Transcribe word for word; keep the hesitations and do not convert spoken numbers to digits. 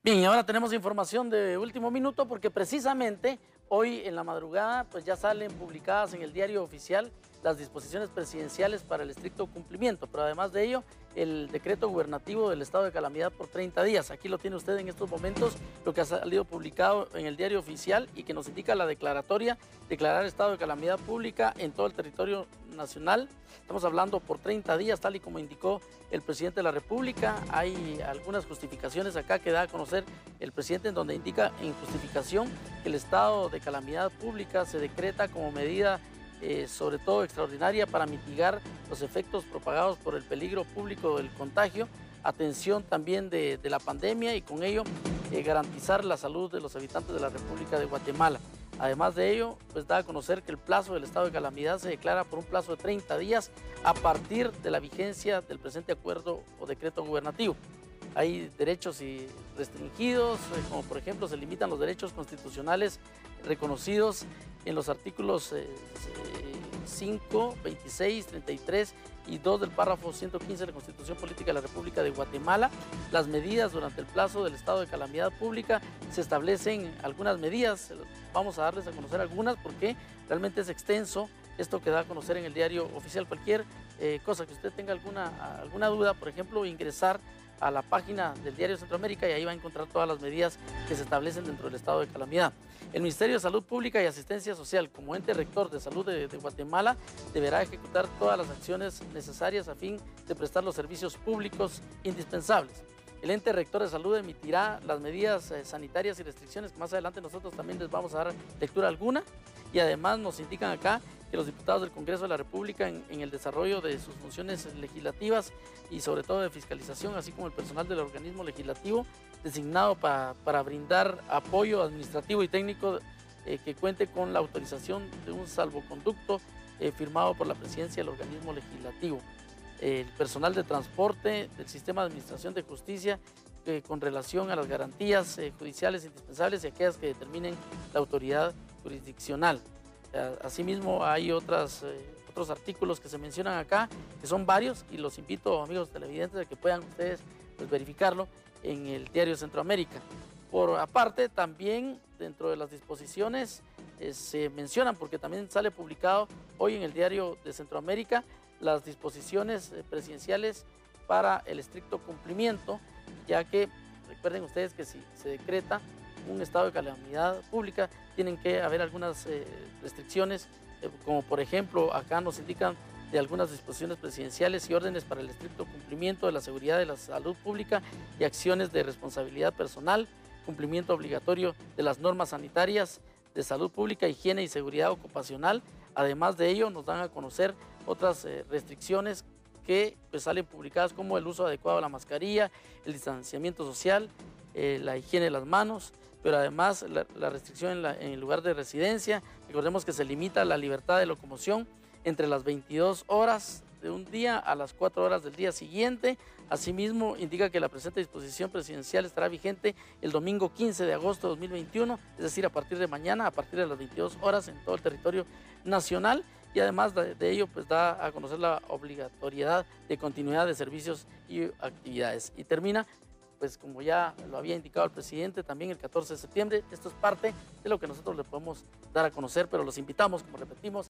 Bien, y ahora tenemos información de último minuto porque precisamente hoy en la madrugada pues ya salen publicadas en el diario oficial las disposiciones presidenciales para el estricto cumplimiento, pero además de ello el decreto gubernativo del estado de calamidad por treinta días. Aquí lo tiene usted en estos momentos, lo que ha salido publicado en el diario oficial y que nos indica la declaratoria, declarar estado de calamidad pública en todo el territorio nacional. Estamos hablando por treinta días, tal y como indicó el presidente de la República. Hay algunas justificaciones acá que da a conocer el presidente, en donde indica en justificación que el estado de calamidad pública se decreta como medida eh, sobre todo extraordinaria para mitigar los efectos propagados por el peligro público del contagio, atención también de, de la pandemia y con ello eh, garantizar la salud de los habitantes de la República de Guatemala. Además de ello, pues da a conocer que el plazo del estado de calamidad se declara por un plazo de treinta días a partir de la vigencia del presente acuerdo o decreto gubernativo. Hay derechos y restringidos, como por ejemplo se limitan los derechos constitucionales reconocidos en los artículos eh, cinco, veintiséis, treinta y tres y dos del párrafo ciento quince de la Constitución Política de la República de Guatemala. Las medidas durante el plazo del estado de calamidad pública se establecen algunas medidas, vamos a darles a conocer algunas porque realmente es extenso esto que da a conocer en el diario oficial. Cualquier eh, cosa que usted tenga alguna, alguna duda, por ejemplo, ingresar a la página del diario Centroamérica y ahí va a encontrar todas las medidas que se establecen dentro del estado de calamidad. El Ministerio de Salud Pública y Asistencia Social, como ente rector de salud de, de Guatemala, deberá ejecutar todas las acciones necesarias a fin de prestar los servicios públicos indispensables. El ente rector de salud emitirá las medidas eh, sanitarias y restricciones que más adelante nosotros también les vamos a dar lectura alguna, y además nos indican acá que los diputados del Congreso de la República en, en el desarrollo de sus funciones legislativas y sobre todo de fiscalización, así como el personal del organismo legislativo designado para, para brindar apoyo administrativo y técnico eh, que cuente con la autorización de un salvoconducto eh, firmado por la presidencia del organismo legislativo. El personal de transporte del sistema de administración de justicia eh, con relación a las garantías eh, judiciales indispensables y aquellas que determinen la autoridad jurisdiccional. Asimismo hay otras, eh, otros artículos que se mencionan acá, que son varios, y los invito, amigos televidentes, a que puedan ustedes pues, verificarlo en el diario Centroamérica. Por aparte, también dentro de las disposiciones eh, se mencionan, porque también sale publicado hoy en el diario de Centroamérica, las disposiciones eh, presidenciales para el estricto cumplimiento, ya que recuerden ustedes que si se decreta un estado de calamidad pública, tienen que haber algunas eh, restricciones, eh, como por ejemplo acá nos indican de algunas disposiciones presidenciales y órdenes para el estricto cumplimiento de la seguridad de la salud pública y acciones de responsabilidad personal, cumplimiento obligatorio de las normas sanitarias de salud pública, higiene y seguridad ocupacional. Además de ello nos dan a conocer otras eh, restricciones que pues, salen publicadas, como el uso adecuado de la mascarilla, el distanciamiento social, eh, la higiene de las manos, pero además la, la restricción en, la, en el lugar de residencia. Recordemos que se limita la libertad de locomoción entre las veintidós horas de un día a las cuatro horas del día siguiente. Asimismo, indica que la presente disposición presidencial estará vigente el domingo quince de agosto de dos mil veintiuno, es decir, a partir de mañana, a partir de las veintidós horas en todo el territorio nacional. Y además de, de ello, pues da a conocer la obligatoriedad de continuidad de servicios y actividades. Y termina, pues como ya lo había indicado el presidente, también el catorce de septiembre. Esto es parte de lo que nosotros le podemos dar a conocer, pero los invitamos, como repetimos,